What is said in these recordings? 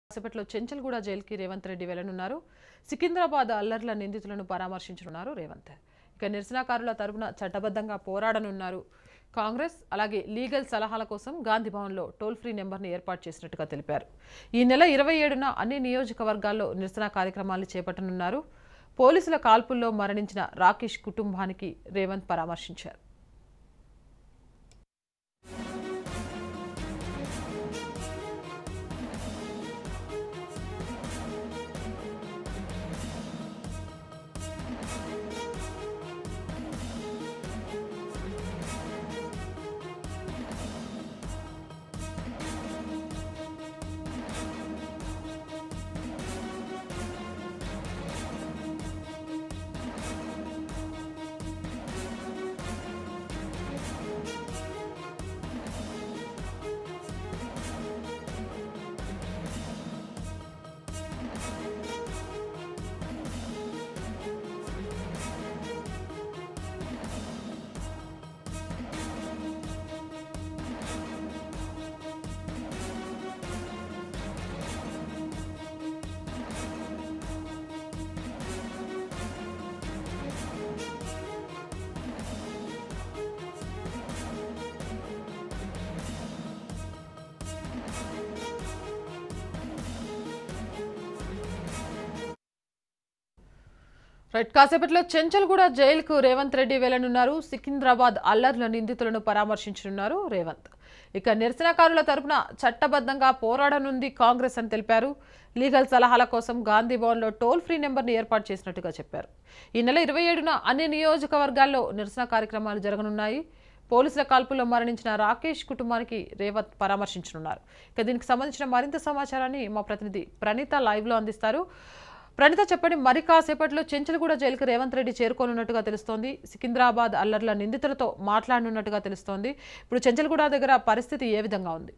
కాసేపట్లో చెంచల్గూడ జైలుకి రేవంత్ రెడ్డి వెళ్లనున్నారు. సికింద్రాబాద్ అల్లర్ల నిందితులను పరామర్శించనున్నారు రేవంత్. ఇక నిరసనకారుల తరపున చట్టబద్ధంగా పోరాడనున్నారు. కాంగ్రెస్ అలాగే లీగల్ సలహాల కోసం గాంధీ భవన్లో టోల్ ఫ్రీ నెంబర్ను ఏర్పాటు చేసినట్టుగా తెలిపారు. ఈ నెల 27న అన్ని నియోజకవర్గాల్లో నిరసన కార్యక్రమాలు చేపట్టనున్నారు. పోలీసుల కాల్పుల్లో మరణించిన రాకేష్ కుటుంబానికి రేవంత్ పరామర్శించారు. కాసేపట్లో చెంచల్గూడ జైలుకు రేవంత్ రెడ్డి వెళ్లనున్నారు. సికింద్రాబాద్ అల్లర్ల నిందితులను పరామర్శించనున్నారు రేవంత్. ఇక నిరసనకారుల తరపున చట్టబద్ధంగా పోరాడనుంది కాంగ్రెస్ అని తెలిపారు. లీగల్ సలహాల కోసం గాంధీ భవన్లో టోల్ ఫ్రీ నెంబర్ని ఏర్పాటు చేసినట్టుగా చెప్పారు. ఈ నెల 27న అన్ని నియోజకవర్గాల్లో నిరసన కార్యక్రమాలు జరగనున్నాయి. పోలీసుల కాల్పుల్లో మరణించిన రాకేష్ కుటుంబానికి రేవంత్ పరామర్శించనున్నారు. ఇక దీనికి సంబంధించిన మరింత సమాచారాన్ని మా ప్రతినిధి ప్రణీత లైవ్లో అందిస్తారు. ప్రణీత, చెప్పండి, మరి కాసేపట్లో చెంచల్గూడ జైలుకు రేవంత్ రెడ్డి చేరుకోనున్నట్టుగా తెలుస్తోంది. సికింద్రాబాద్ అల్లర్ల నిందితులతో మాట్లాడనున్నట్టుగా తెలుస్తోంది. ఇప్పుడు చెంచల్గూడ దగ్గర పరిస్థితి ఏ విధంగా ఉంది?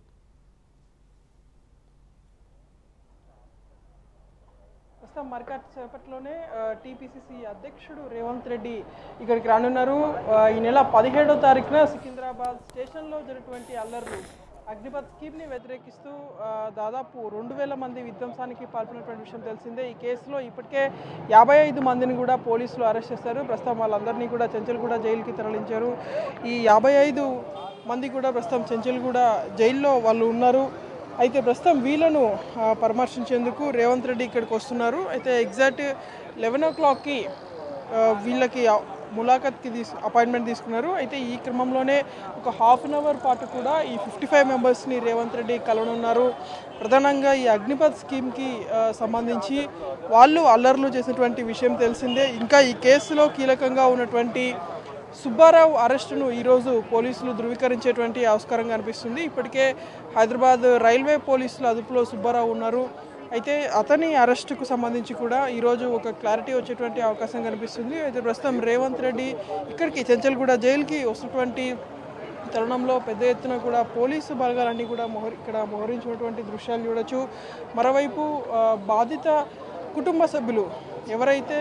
మరి కాసేపట్లోనే టీపీసీసీ అధ్యక్షుడు రేవంత్ రెడ్డి ఇక్కడికి రానున్నారు. ఈ నెల 17వ తారీఖున సికింద్రాబాద్ స్టేషన్లో జరిగినటువంటి అల్లర్లు అగ్నిపథ్ స్కీమ్ని వ్యతిరేకిస్తూ దాదాపు 2000 మంది విధ్వంసానికి పాల్పడినటువంటి విషయం తెలిసిందే. ఈ కేసులో ఇప్పటికే 55 మందిని కూడా పోలీసులు అరెస్ట్ చేశారు. ప్రస్తుతం వాళ్ళందరినీ కూడా చెంచల్గూడ జైలుకి తరలించారు. ఈ 55 మంది కూడా ప్రస్తుతం చెంచల్గూడ జైల్లో వాళ్ళు ఉన్నారు. అయితే ప్రస్తుతం వీళ్ళను పరామర్శించేందుకు రేవంత్ రెడ్డి ఇక్కడికి వస్తున్నారు. అయితే ఎగ్జాక్ట్ 11 o'clockకి వీళ్ళకి ములాఖత్కి అపాయింట్మెంట్ తీసుకున్నారు. అయితే ఈ క్రమంలోనే ఒక ½ an hour పాటు కూడా ఈ 55 మెంబర్స్ని రేవంత్ రెడ్డి కలవనున్నారు. ప్రధానంగా ఈ అగ్నిపథ్ స్కీమ్కి సంబంధించి వాళ్ళు అల్లర్లు చేసినటువంటి విషయం తెలిసిందే. ఇంకా ఈ కేసులో కీలకంగా ఉన్నటువంటి సుబ్బారావు అరెస్టును ఈరోజు పోలీసులు ధృవీకరించేటువంటి ఆస్కారం కనిపిస్తుంది. ఇప్పటికే హైదరాబాద్ రైల్వే పోలీసుల అదుపులో సుబ్బారావు ఉన్నారు. అయితే అతని అరెస్టుకు సంబంధించి కూడా ఈరోజు ఒక క్లారిటీ వచ్చేటువంటి అవకాశం కనిపిస్తుంది. అయితే ప్రస్తుతం రేవంత్ రెడ్డి ఇక్కడికి చెంచల్గూడ జైలుకి వస్తున్నటువంటి తరుణంలో పెద్ద ఎత్తున కూడా పోలీసు బలగాలన్నీ కూడా ఇక్కడ మోహరించినటువంటి దృశ్యాలు చూడొచ్చు. మరోవైపు బాధిత కుటుంబ సభ్యులు ఎవరైతే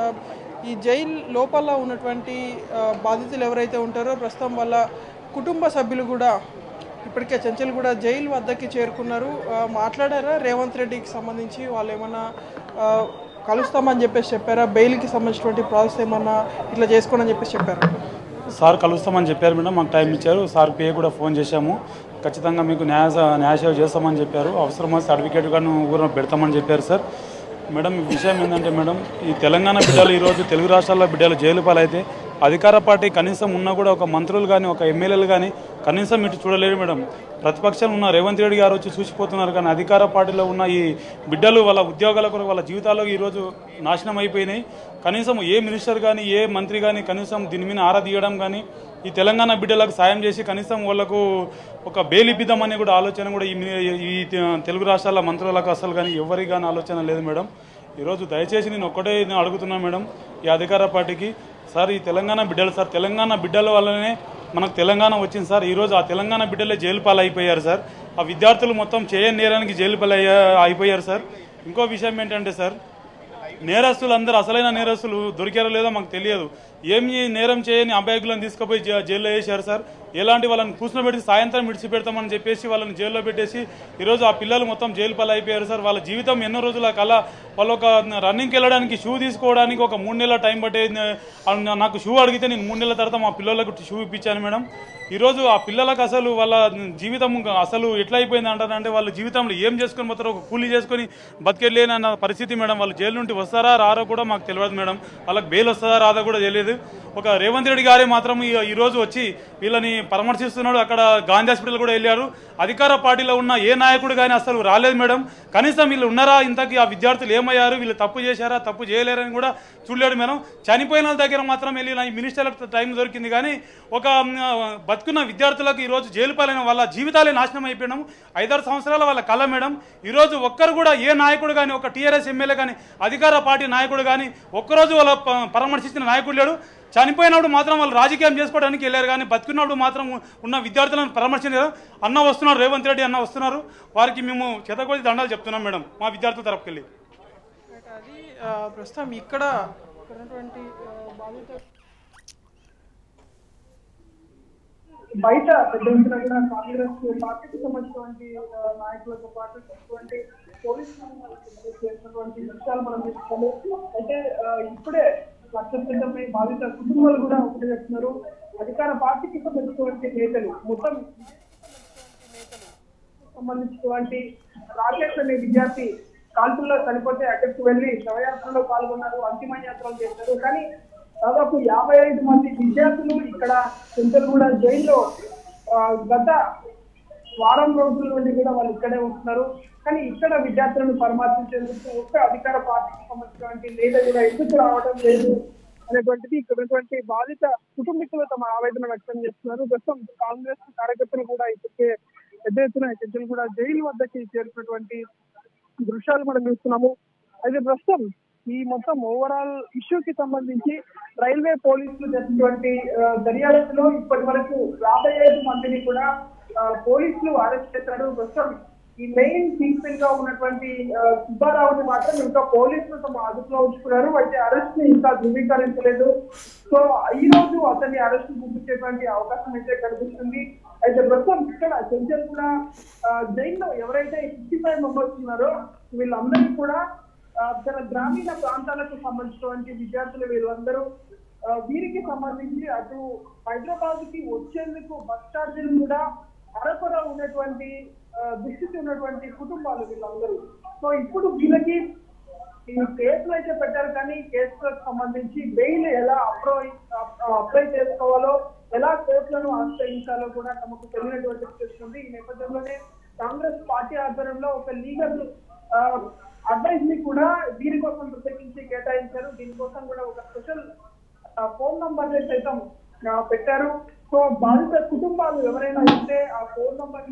ఈ జైలు లోపల ఉన్నటువంటి బాధితులు ఎవరైతే ఉంటారో ప్రస్తుతం వాళ్ళ కుటుంబ సభ్యులు కూడా ఇప్పటికే చెంచల్గూడ జైలు వద్దకి చేరుకున్నారు. మాట్లాడారా రేవంత్ రెడ్డికి సంబంధించి? వాళ్ళు ఏమన్నా కలుస్తామని చెప్పారా? బెయిల్కి సంబంధించినటువంటి ప్రాసెస్ ఏమన్నా ఇట్లా చేసుకోండి అని చెప్పారు? సార్ కలుస్తామని చెప్పారు మేడం, మాకు టైం ఇచ్చారు. సార్ పిఏ కూడా ఫోన్ చేశాము. ఖచ్చితంగా మీకు న్యాయసేవ చేస్తామని చెప్పారు. అవసరమైతే సర్టిఫికేట్ గాను ఊరిలో పెడతామని చెప్పారు సార్. మేడం ఈ విషయం ఏంటంటే మేడం, ఈ తెలంగాణ బిడ్డలు ఈరోజు తెలుగు రాష్ట్రాల బిడ్డలు జైలు పాలైతే అధికార పార్టీ కనీసం ఉన్నా కూడా ఒక మంత్రులు కానీ ఒక ఎమ్మెల్యేలు కానీ కనీసం ఇటు చూడలేరు మేడం. ప్రతిపక్షంలో ఉన్న రేవంత్ రెడ్డి గారు వచ్చి చూసిపోతున్నారు. కానీ అధికార పార్టీలో ఉన్న ఈ బిడ్డలు వాళ్ళ ఉద్యోగాల కొరకు వాళ్ళ జీవితాల్లో ఈరోజు నాశనం అయిపోయినాయి. కనీసం ఏ మినిస్టర్ కానీ ఏ మంత్రి కానీ కనీసం దీని మీద ఆరా తీయడం కానీ ఈ తెలంగాణ బిడ్డలకు సాయం చేసి కనీసం వాళ్ళకు ఒక బెయిల్ ఇప్పిద్దామని కూడా ఆలోచన కూడా ఈ తెలుగు రాష్ట్రాల మంత్రులకు అసలు కానీ ఎవరికి కానీ ఆలోచన లేదు మేడం. ఈరోజు దయచేసి నేను ఒక్కటే అడుగుతున్నాను మేడం ఈ అధికార పార్టీకి, సార్ ఈ తెలంగాణ బిడ్డలు సార్, తెలంగాణ బిడ్డల వల్లనే మనకు తెలంగాణ వచ్చింది సార్. ఈరోజు ఆ తెలంగాణ బిడ్డలే జైలు పాలు అయిపోయారు సార్. ఆ విద్యార్థులు మొత్తం చేయని నేరానికి జైలు పాలు అయిపోయారు సార్. ఇంకో విషయం ఏంటంటే సార్, నేరస్తులు అందరూ అసలైన నేరస్తులు దొరికారో లేదో మాకు తెలియదు. ఏమి నేరం చేయని అబ్బాయిలను తీసుకుపోయి జైల్లో వేశారు సార్. ఎలాంటి వాళ్ళని కూర్చోబెట్టి సాయంత్రం విడిచిపెడతామని చెప్పేసి వాళ్ళని జైల్లో పెట్టేసి ఈరోజు ఆ పిల్లలు మొత్తం జైలు పాలు అయిపోయారు సార్. వాళ్ళ జీవితం ఎన్నో రోజుల కళ. వాళ్ళు ఒక రన్నింగ్కి వెళ్ళడానికి షూ తీసుకోవడానికి ఒక 3 నెలల టైం పట్టేది. నాకు షూ అడిగితే నేను 3 నెలల తర్వాత మా పిల్లలకు షూ ఇప్పించాను మేడం. ఈరోజు ఆ పిల్లలకు అసలు వాళ్ళ జీవితం అసలు ఎట్లా అయిపోయింది అంటారంటే వాళ్ళ జీవితంలో ఏం చేసుకొని పోతారో, ఒక కూలీ చేసుకొని బతికెళ్ళలేనన్న పరిస్థితి మేడం. వాళ్ళు జైలు నుండి వస్తారా రారో కూడా మాకు తెలియదు మేడం. వాళ్ళకి బెయిల్ వస్తుందా రాదా కూడా తెలియదు. ఒక రేవంత్ రెడ్డి గారే మాత్రం ఈరోజు వచ్చి వీళ్ళని పరామర్శిస్తున్నాడు. అక్కడ గాంధీ హాస్పిటల్ కూడా వెళ్ళారు. అధికార పార్టీలో ఉన్న ఏ నాయకుడు కానీ అసలు రాలేదు మేడం. కనీసం వీళ్ళు ఉన్నారా, ఇంతకీ ఆ విద్యార్థులు ఏమయ్యారు, వీళ్ళు తప్పు చేశారా, తప్పు చేయలేరని కూడా చూడలేడు మేడం. చనిపోయిన వాళ్ళ దగ్గర మాత్రం వెళ్ళి ఈ మినిస్టర్లకు టైం దొరికింది కానీ ఒక బతుకున్న విద్యార్థులకు ఈరోజు జైలు పాలైన వాళ్ళ జీవితాలే నాశనం అయిపోయినాం. 5-6 సంవత్సరాల వాళ్ళ కళ మేడం. ఈరోజు ఒక్కరు కూడా ఏ నాయకుడు కానీ, ఒక టీఆర్ఎస్ ఎమ్మెల్యే కానీ, అధికార పార్టీ నాయకుడు కానీ ఒక్కరోజు వాళ్ళ పరామర్శించిన నాయకుడు లేడు. చనిపోయినప్పుడు మాత్రం వాళ్ళు రాజకీయం చేసుకోవడానికి వెళ్ళారు కానీ బతుకున్నప్పుడు మాత్రం ఉన్న విద్యార్థులను పరామర్శించారు. అన్న వస్తున్నారు, రేవంత్ రెడ్డి అన్న వస్తున్నారు. వారికి మేము చేతకొద్ది దండాలు చెప్తున్నాం మేడం మా విద్యార్థుల తరపుకెళ్ళి. అది ప్రస్తుతం ఇక్కడ ఉన్నటువంటి బాధిత బయట పెద్ద ఎత్తున కూడా కాంగ్రెస్ పార్టీకి సంబంధించినటువంటి నాయకులతో పాటు పోలీసులు చేసినటువంటి విషయాలు మనం చూస్తాము. అయితే ఇప్పుడే లక్ష బాధిత కుటుంబాలు కూడా ఒకటి చెప్తున్నారు. అధికార పార్టీకి సంబంధించినటువంటి నేతలు మొత్తం సంబంధించినటువంటి రాకేష్ అనే విద్యార్థి కాల్పుల్లో చనిపోతే అక్కడికి వెళ్లి శవయాత్రలో పాల్గొన్నారు, అంతిమ యాత్రలు చేశారు. కానీ దాదాపు 55 మంది విద్యార్థులు ఇక్కడ చెంచల్గూడ జైల్లో గత వారం రోజుల నుండి కూడా వాళ్ళు ఇక్కడే ఉంటున్నారు. కానీ ఇక్కడ విద్యార్థులను పరామర్శించేందుకు ఒక్క అధికార పార్టీకి సంబంధించినటువంటి నేత కూడా ఎందుకు రావడం లేదు అనేటువంటిది ఇక్కడ ఉన్నటువంటి బాధిత కుటుంబీకులు తమ ఆవేదన వ్యక్తం చేస్తున్నారు. ప్రస్తుతం కాంగ్రెస్ కార్యకర్తలు కూడా ఇప్పటికే పెద్ద ఎత్తున చెంచల్గూడ జైలు వద్దకి చేరుకున్నటువంటి దృశ్యాలు మనం చూస్తున్నాము. అయితే ప్రస్తుతం ఈ మొత్తం ఓవరాల్ ఇష్యూకి సంబంధించి రైల్వే పోలీసులు చేసినటువంటి దర్యాప్తులో ఇప్పటి వరకు 55 మందిని కూడా పోలీసులు అరెస్ట్ చేశారు. ప్రస్తుతం ఈ మెయిన్ థింగ్ గా ఉన్నటువంటి సుబ్బారావుని మాత్రం ఇంకా పోలీసులు తమ అదుపులో ఉంచుకున్నారు. అయితే అరెస్ట్ ని ఇంకా ధృవీకరించలేదు. సో ఈ రోజు అతన్ని అరెస్ట్ చూపించేటువంటి అవకాశం అయితే కనిపిస్తుంది. అయితే ప్రస్తుతం ఇక్కడ చెంచల్గూడ జైల్లో ఎవరైతే 55 మెంబర్స్ ఉన్నారో వీళ్ళందరికీ కూడా చాలా గ్రామీణ ప్రాంతాలకు సంబంధించినటువంటి విద్యార్థులు వీళ్ళందరూ. వీరికి సంబంధించి అటు హైదరాబాద్ కి వచ్చేందుకు బస్ ఛార్జీలు కూడా అరకొర ఉన్నటువంటి దుస్థితి ఉన్నటువంటి కుటుంబాలు వీళ్ళందరూ. సో ఇప్పుడు వీళ్ళకి ఈ కేసులు అయితే పెట్టారు కానీ కేసులకు సంబంధించి బెయిల్ ఎలా అప్లై చేసుకోవాలో, ఎలా కోర్టులను ఆశ్రయించాలో కూడా తమకు తెలియనటువంటి సిచ్యువేషన్ ఉంది. ఈ నేపథ్యంలోనే కాంగ్రెస్ పార్టీ ఆధ్వర్యంలో ఒక లీగల్ అడ్వైస్ ని కూడా దీనికోసం ప్రత్యేకించి కేటాయించారు. దీనికోసం కూడా ఒక స్పెషల్ ఫోన్ నంబర్ సైతం పెట్టారు. సో బాధిత కుటుంబాలు ఎవరైనా ఉంటే ఆ ఫోన్ నంబర్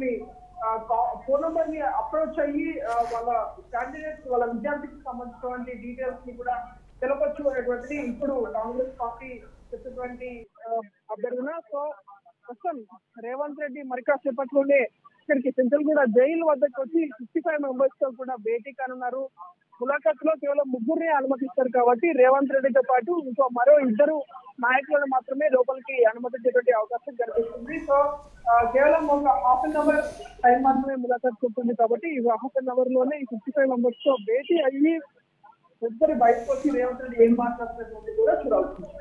ని అప్రోచ్ అయ్యి వాళ్ళ క్యాండిడేట్స్, వాళ్ళ విద్యార్థికి సంబంధించినటువంటి డీటెయిల్స్ ని కూడా తెలపచ్చు అనేటువంటిది ఇప్పుడు కాంగ్రెస్ పార్టీ చెప్పినటువంటి అభ్యర్థన. సో ప్రస్తుతం రేవంత్ రెడ్డి మరి కాసేపట్లోనే ఇక్కడికి చెంచల్గూడ జైలు వద్దకు వచ్చి 55 మెంబర్స్ తో కూడా భేటీ కానున్నారు. ములాఖత్ లో కేవలం 3 అనుమతిస్తారు కాబట్టి రేవంత్ రెడ్డితో పాటు ఇంకో మరో 2 నాయకులను మాత్రమే లోపలికి అనుమతించేటువంటి అవకాశం కనిపిస్తుంది. సో కేవలం ఒక హాఫ్ అన్ అవర్ టైం మాత్రమే ములాఖత్ ఉంటుంది కాబట్టి ఈ హాఫ్ అన్ అవర్ లోనే ఈ 55 మెంబర్స్ తో భేటీ అయ్యి ఇద్దరు బయటకు వచ్చి రేవంత్ రెడ్డి ఏం మాట్లాడుతున్నది కూడా చూడాల్సింది.